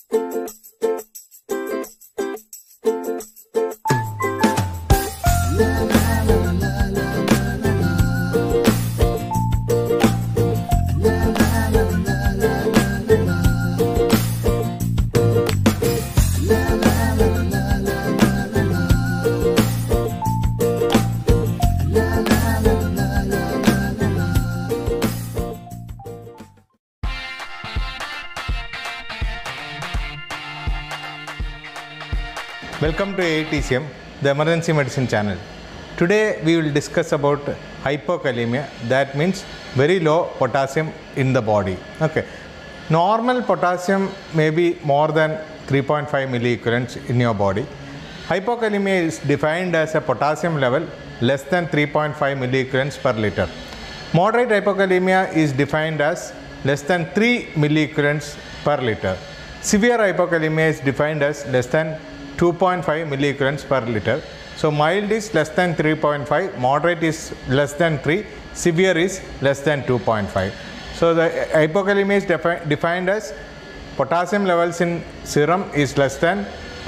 Welcome to AITCM, the emergency medicine channel. Today we will discuss about hypokalemia, that means very low potassium in the body. Okay. Normal potassium may be more than 3.5 milliequivalents in your body. Hypokalemia is defined as a potassium level less than 3.5 milliequivalents per liter. Moderate hypokalemia is defined as less than 3 milliequivalents per liter. Severe hypokalemia is defined as less than 2.5 milliequivalents per liter. So mild is less than 3.5, moderate is less than 3, severe is less than 2.5. So the hypokalemia is defined as potassium levels in serum is less than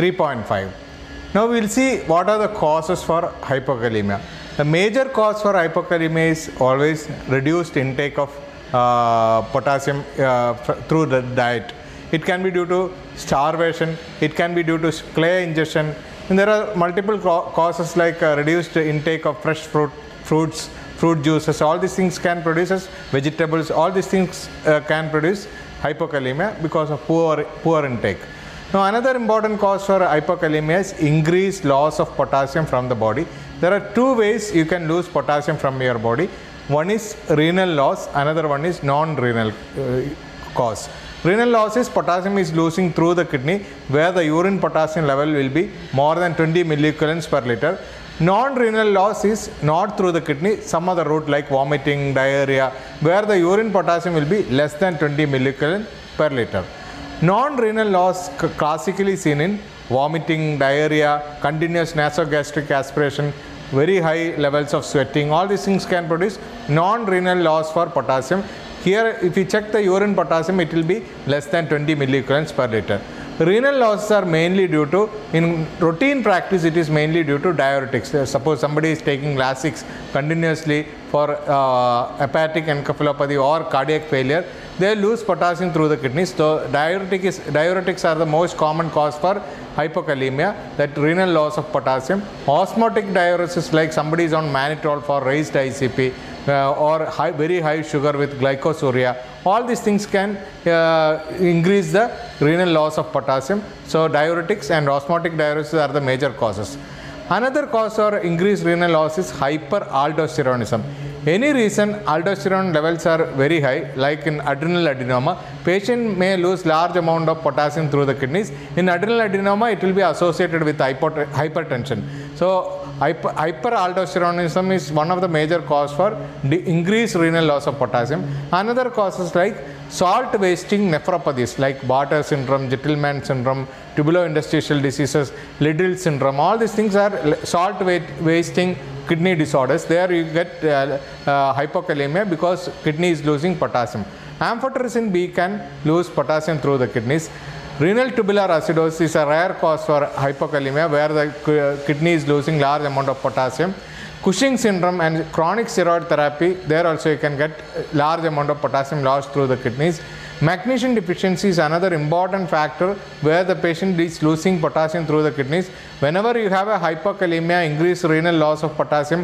3.5. Now we will see what are the causes for hypokalemia. The major cause for hypokalemia is always reduced intake of potassium through the diet. It can be due to starvation, it can be due to clay ingestion, and there are multiple causes like reduced intake of fresh fruits, fruit juices. All these things can produce as vegetables. All these things can produce hypokalemia because of poor intake. Now another important cause for hypokalemia is increased loss of potassium from the body. There are two ways you can lose potassium from your body. One is renal loss, another one is non-renal cause. Renal loss is potassium is losing through the kidney where the urine potassium level will be more than 20 milliequivalents per liter. Non-renal loss is not through the kidney, some other route like vomiting, diarrhea, where the urine potassium will be less than 20 milliequivalent per liter. Non-renal loss classically seen in vomiting, diarrhea, continuous nasogastric aspiration, very high levels of sweating. All these things can produce non-renal loss for potassium. Here if you check the urine potassium, it will be less than 20 milliequivalents per liter. Renal losses are mainly due to, in routine practice it is mainly due to diuretics. Suppose somebody is taking Lasix continuously for hepatic encephalopathy or cardiac failure, they lose potassium through the kidneys. So diuretics are the most common cause for hypokalemia, that renal loss of potassium. Osmotic diuresis, like somebody is on mannitol for raised ICP, or very high sugar with glycosuria, all these things can increase the renal loss of potassium. So diuretics and osmotic diuresis are the major causes. Another cause for increased renal loss is hyperaldosteronism. Any reason aldosterone levels are very high, like in adrenal adenoma, patient may lose large amount of potassium through the kidneys. In adrenal adenoma, it will be associated with hypertension. So hyperaldosteronism is one of the major cause for increased renal loss of potassium. Another causes like salt wasting nephropathies like Bartter syndrome, Gentleman syndrome, tubulointerstitial diseases, Liddle syndrome. All these things are salt wasting kidney disorders. There you get hypokalemia because kidney is losing potassium. Amphotericin B can lose potassium through the kidneys. Renal tubular acidosis is a rare cause for hypokalemia where the kidney is losing large amount of potassium. Cushing syndrome and chronic steroid therapy, there also you can get large amount of potassium lost through the kidneys. Magnesium deficiency is another important factor where the patient is losing potassium through the kidneys. Whenever you have a hypokalemia, increased renal loss of potassium,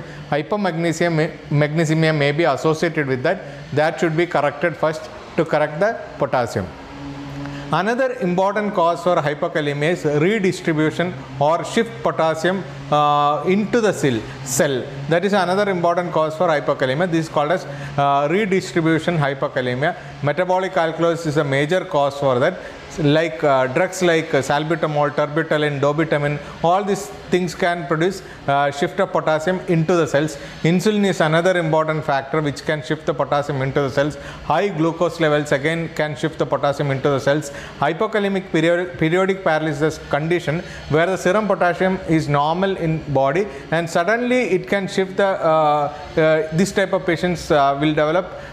hypomagnesemia may be associated with that. That should be corrected first to correct the potassium. Another important cause for hypokalemia is redistribution or shift potassium into the cell. That is another important cause for hypokalemia. This is called as redistribution hypokalemia. Metabolic alkalosis is a major cause for that. Like drugs like salbutamol, terbutaline, dobutamine, all these things can produce shift of potassium into the cells. Insulin is another important factor which can shift the potassium into the cells. High glucose levels again can shift the potassium into the cells. Hypokalemic periodic paralysis condition where the serum potassium is normal in body and suddenly it can shift the this type of patients will develop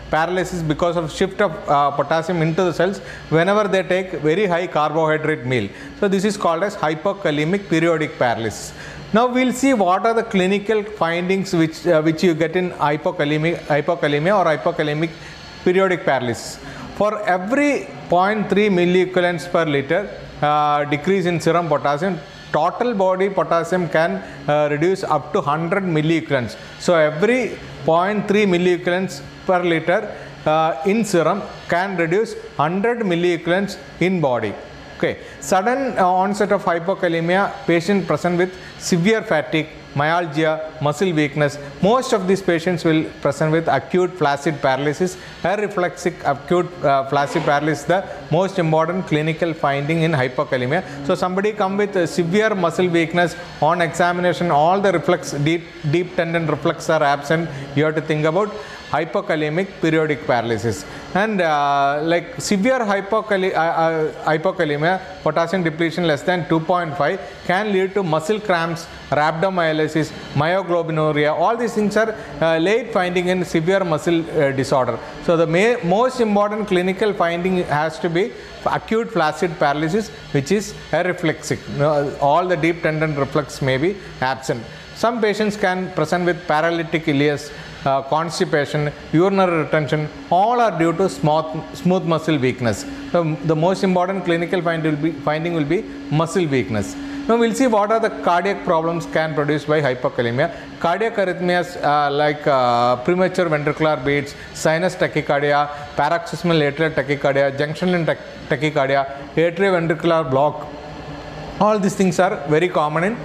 paralysis because of shift of potassium into the cells whenever they take very high carbohydrate meal. So this is called as hypokalemic periodic paralysis. Now we will see what are the clinical findings which you get in hypokalemia or hypokalemic periodic paralysis. For every 0.3 milliequivalents per liter decrease in serum potassium, total body potassium can reduce up to 100 milliequivalents. So every 0.3 milliequivalents per liter in serum can reduce 100 milliequivalents in body. Okay. Sudden onset of hypokalemia, patient present with severe fatigue, myalgia, muscle weakness. Most of these patients will present with acute flaccid paralysis. Reflexic acute flaccid paralysis is the most important clinical finding in hypokalemia. So somebody come with severe muscle weakness, on examination all the reflex, deep tendon reflex are absent. You have to think about hypokalemic periodic paralysis. And like severe hypokalemia, potassium depletion less than 2.5 can lead to muscle cramps, rhabdomyolysis, myoglobinuria. All these things are late finding in severe muscle disorder. So the most important clinical finding has to be acute flaccid paralysis, which is reflexic. All the deep tendon reflex may be absent. Some patients can present with paralytic ileus, constipation, urinary retention, all are due to smooth muscle weakness. So the most important clinical finding will be muscle weakness. Now we will see what are the cardiac problems can produced by hypokalemia. Cardiac arrhythmias like premature ventricular beats, sinus tachycardia, paroxysmal atrial tachycardia, junction tachycardia, atrioventricular block. All these things are very common in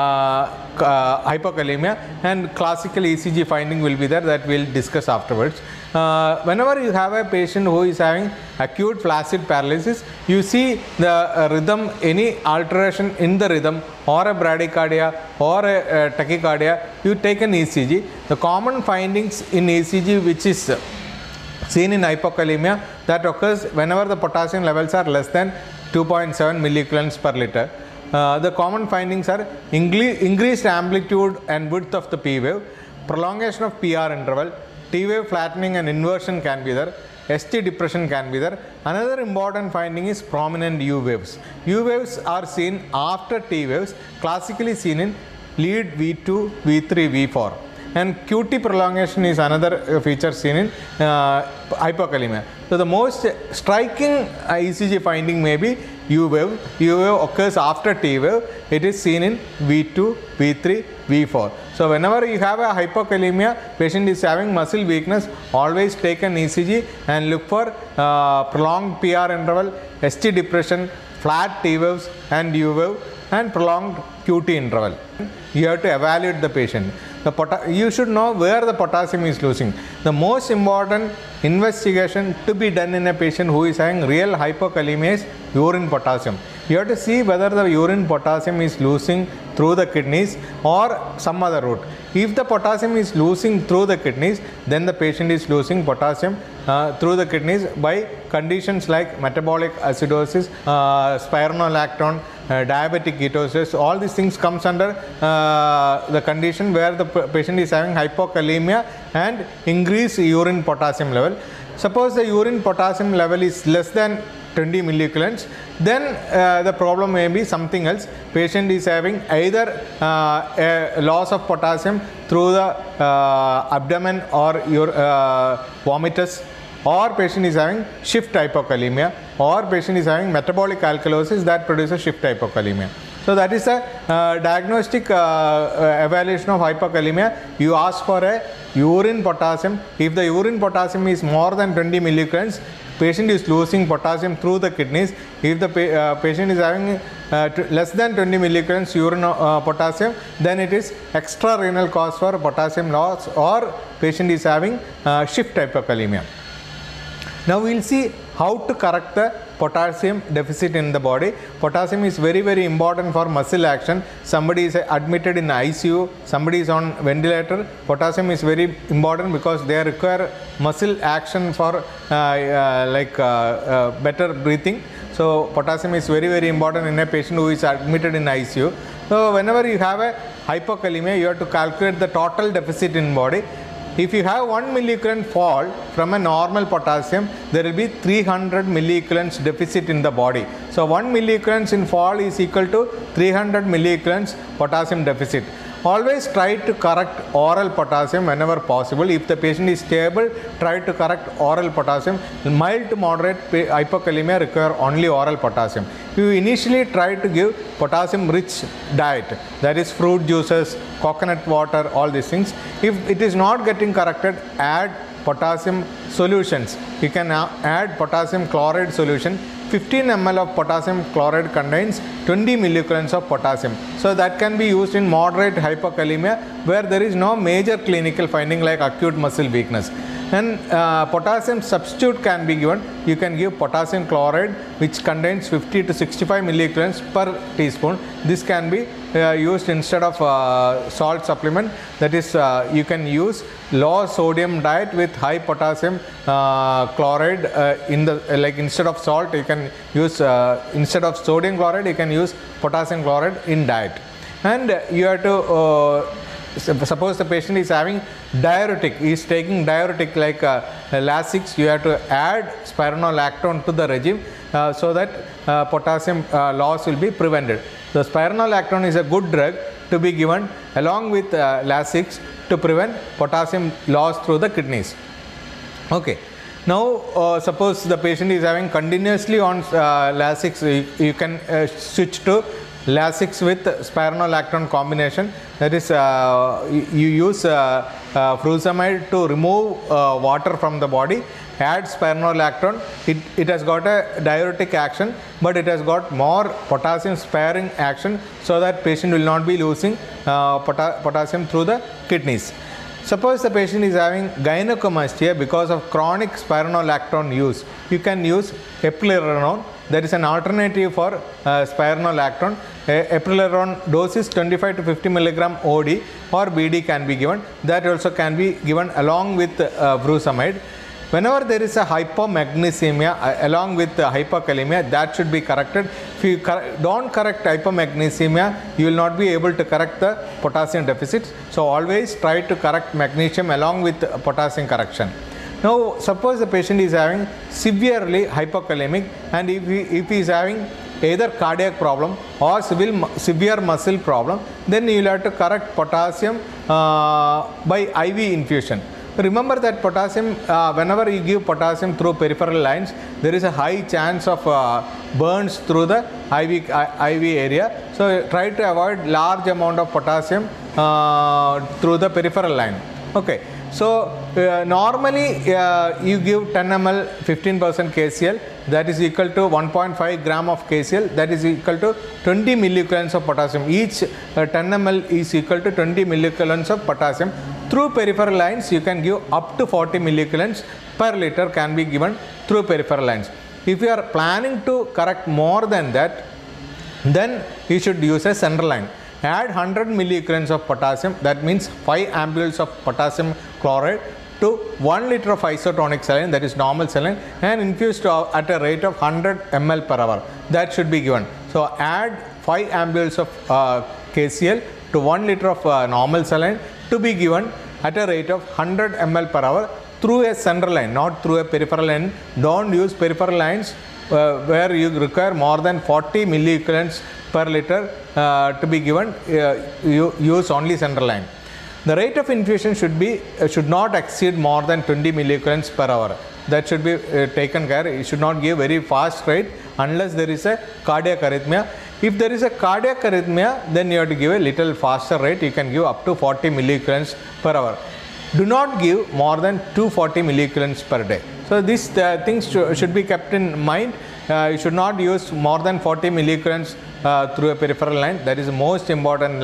hypokalemia, and classical ECG finding will be there, that we will discuss afterwards. Whenever you have a patient who is having acute flaccid paralysis, you see the rhythm, any alteration in the rhythm or a bradycardia or a tachycardia, you take an ECG. The common findings in ECG which is seen in hypokalemia, that occurs whenever the potassium levels are less than 2.7 milliequivalents per liter. The common findings are increased amplitude and width of the P wave, prolongation of PR interval, T wave flattening and inversion can be there, ST depression can be there. Another important finding is prominent U waves. U waves are seen after T waves, classically seen in lead V2, V3, V4. And QT prolongation is another feature seen in hypokalemia. So the most striking ECG finding may be U wave. U wave occurs after T wave. It is seen in V2, V3, V4. So whenever you have a hypokalemia, patient is having muscle weakness, always take an ECG and look for prolonged PR interval, ST depression, flat T waves and U wave, and prolonged QT interval. You have to evaluate the patient. You should know where the potassium is losing. The most important investigation to be done in a patient who is having real hypokalemia is urine potassium. You have to see whether the urine potassium is losing through the kidneys or some other route. If the potassium is losing through the kidneys, then the patient is losing potassium through the kidneys by conditions like metabolic acidosis, spironolactone, diabetic ketosis. All these things comes under the condition where the patient is having hypokalemia and increased urine potassium level. Suppose the urine potassium level is less than 20 milliequivalents, then the problem may be something else. Patient is having either a loss of potassium through the abdomen or vomitus, or patient is having shift hypokalemia, or patient is having metabolic alkalosis that produces shift hypokalemia. So that is a diagnostic evaluation of hypokalemia. You ask for a urine potassium. If the urine potassium is more than 20 milliequivalents, patient is losing potassium through the kidneys. If the patient is having less than 20 milliequivalents urine potassium, then it is extra renal cause for potassium loss, or patient is having shift hypokalemia. Now we will see how to correct the potassium deficit in the body. Potassium is very, very important for muscle action. Somebody is admitted in ICU, somebody is on ventilator. Potassium is very important because they require muscle action for better breathing. So potassium is very, very important in a patient who is admitted in ICU. So whenever you have a hypokalemia, you have to calculate the total deficit in body. If you have 1 milliequivalent fall from a normal potassium, there will be 300 milliequivalents deficit in the body. So 1 milliequivalents in fall is equal to 300 milliequivalents potassium deficit. Always try to correct oral potassium whenever possible. If the patient is stable, try to correct oral potassium. Mild to moderate hypokalemia require only oral potassium. You initially try to give potassium rich diet, that is fruit juices, coconut water, all these things. If it is not getting corrected, add potassium solutions. You can add potassium chloride solution. 15 ml of potassium chloride contains 20 milliequivalents of potassium. So that can be used in moderate hypokalemia where there is no major clinical finding like acute muscle weakness. And potassium substitute can be given. You can give potassium chloride which contains 50 to 65 milliequivalents per teaspoon. This can be used instead of salt supplement. That is, you can use low sodium diet with high potassium chloride instead of salt you can use instead of sodium chloride you can use potassium chloride in diet. And you have to suppose the patient is having diuretic, he is taking diuretic like Lasix, you have to add spironolactone to the regime so that potassium loss will be prevented. The spironolactone is a good drug to be given along with Lasix to prevent potassium loss through the kidneys. Okay. Now suppose the patient is having continuously on Lasix, you can switch to Lasix with spironolactone combination. That is, you use furosemide to remove water from the body, add spironolactone. It has got a diuretic action, but it has got more potassium sparing action, so that patient will not be losing potassium through the kidneys. Suppose the patient is having gynecomastia because of chronic spironolactone use. You can use eplerenone. That is an alternative for spironolactone. Eplerenone dose is 25 to 50 milligram OD or BD can be given. That also can be given along with furosemide. Whenever there is a hypomagnesemia along with hypokalemia, that should be corrected. If you don't correct hypomagnesemia, you will not be able to correct the potassium deficit. So always try to correct magnesium along with potassium correction. Now suppose the patient is having severely hypokalemic, and if he is having either cardiac problem or severe muscle problem, then you will have to correct potassium by IV infusion. Remember that potassium, whenever you give potassium through peripheral lines, there is a high chance of burns through the IV area. So try to avoid large amount of potassium through the peripheral line. Okay. So normally you give 10 ml 15% KCl, that is equal to 1.5 gram of KCl, that is equal to 20 milliequivalents of potassium. Each 10 ml is equal to 20 milliequivalents of potassium. Through peripheral lines you can give up to 40 milliequivalents per liter can be given through peripheral lines. If you are planning to correct more than that, then you should use a central line. Add 100 milliequivalents of potassium, that means 5 ampules of potassium chloride to 1 liter of isotonic saline, that is normal saline, and infused at a rate of 100 ml per hour. That should be given. So add 5 ampules of KCl to 1 liter of normal saline to be given at a rate of 100 ml per hour through a central line, not through a peripheral line. Don't use peripheral lines where you require more than 40 milliequivalents per liter to be given. You use only central line. The rate of infusion should not exceed more than 20 milliequivalents per hour. That should be taken care. You should not give very fast rate unless there is a cardiac arrhythmia. If there is a cardiac arrhythmia, then you have to give a little faster rate. You can give up to 40 milliequivalents per hour. Do not give more than 240 milliequivalents per day. So these things should be kept in mind. You should not use more than 40 milliequivalents through a peripheral line. That is the most important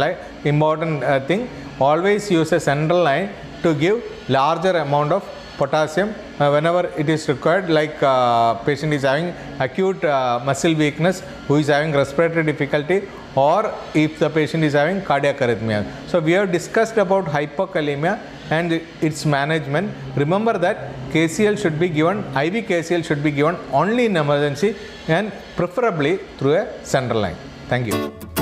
thing. Always use a central line to give larger amount of potassium whenever it is required, like patient is having acute muscle weakness, who is having respiratory difficulty, or if the patient is having cardiac arrhythmia. So we have discussed about hypokalemia and its management. Remember that KCl should be given, IV KCl should be given only in emergency and preferably through a central line. Thank you.